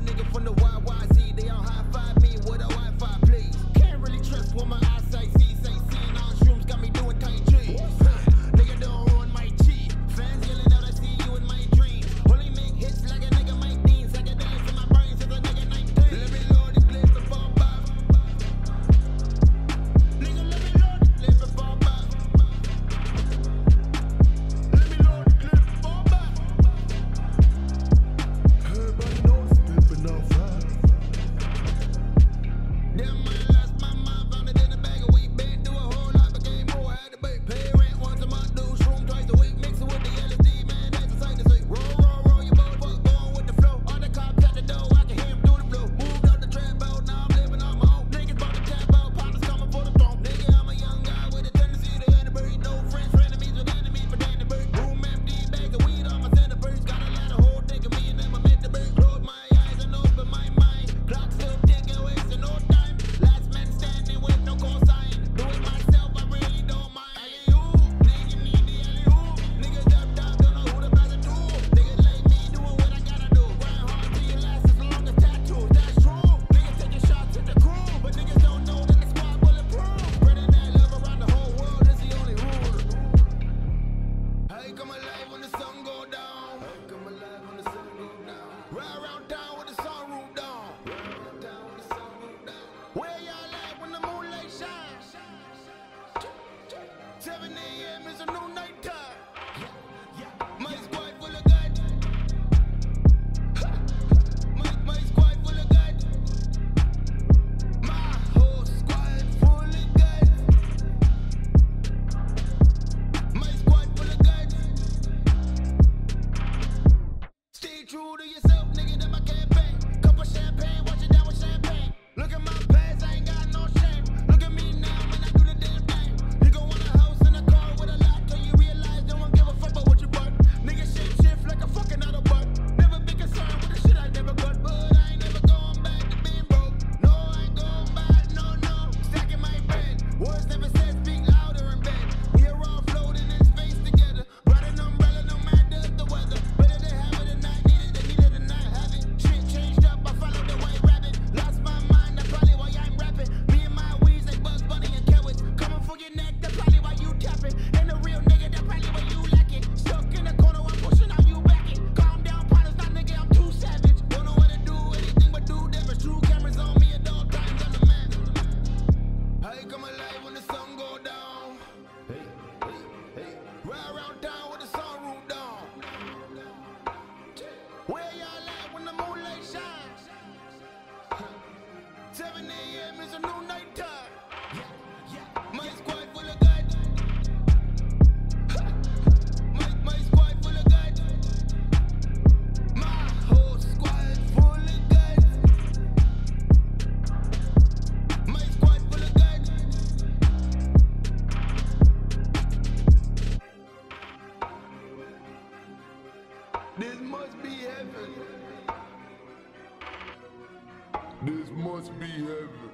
nigga from the YYZ, they all high five me with a Wi-Fi, please. Can't really trust what my eyesight sees. Say seeing on shrooms got me doing Tai Chi. Nigga don't ruin my chi. Fans yelling out, I see you in my dreams. Only make hits like a nigga Mike Dean. Psychedelics in my brain since a nigga 19. Let me load the clip before bop. Nigga, let me load the clip before bop. Let me load the clip before bop. Everybody knows it's flipping off right. Damn, I lost my mind, found it in the bag of weed. Been through a whole lot, became more, had to pay. Pay rent once a month, do shroom twice a week. Mix it with the LSD, man, that's a sight to see. Roll, your boat, fuck, going with the flow. All the cops at the door, I can hear him through the blue. Moved out the trap out, now I'm living on my own. Niggas about to tap out, partners coming for the throne. Nigga, I'm a young guy with a tendency to end the bird. No friends, frenemies with enemies, but then the bird. Room empty, bag of weed on my centerburst. Got a lot of whole dick of me and them, I meant the bird. Close my eyes and open my mind. Clock still ticking, wasting no time. Last man standing with no cosign. Do it myself, I really don't mind. Alley-oop, nigga need the alley-oop. Niggas up top, don't know who to pass it to. Niggas like me doing what I gotta do. Grind hard till you last as long as tattoos. That's true. Niggas taking shots at the crew, but niggas don't know that the squad bulletproof. Spreading that love around the whole world is the only rule. I come alive when the sun go down. I come alive when the sun go down. Ride around town with the sunroof down. Ride around town with the sunroof down. Where y'all at when the moonlight shines? 7 a.m. is a new night time. My squad full of guns. My squad full of guns. My whole squad full of guns. My squad full of guns. Stay true to yourself, nigga, that my campaign. Cup of champagne, wash it down with champagne. Look at my past, I ain't got no shame. Look at me now, man, I do the damn thing. You gon' want a house and a car with a lot till you realize they don't give a fuck about what you bought. Nigga shift like a fucking Autobot. Never be concerned with the shit I never got, but I ain't never going back to being broke. No, I ain't going back, no. Stacking my bread. Words never said, speak louder in bed. We are all floating in space together. Brought an umbrella, no matter the weather. Better they have it and not need it, they need it and not have it. Shit changed up, I followed the white rabbit. Lost my mind, that's probably why I'm rapping. Me and my weeds like Bugs Bunny and carrots. Coming for your neck, that's probably why you tapping. Ain't a real nigga, that's probably why you lacking. Stuck in the corner, I'm pushing out, you backing. Calm down, partners, not nigga, I'm too savage. Don't know what to do, anything but do damage. True cameras on me at all times, I'm the man. I come alive when the sun go down. Ride around town with the sunroof down. Where y'all at when the moonlight shines? 7 a.m. is a new night time. My squad full of guns. My squad full of guns. My whole squad full of guns. My squad full of guns. This must be heaven. This must be heaven.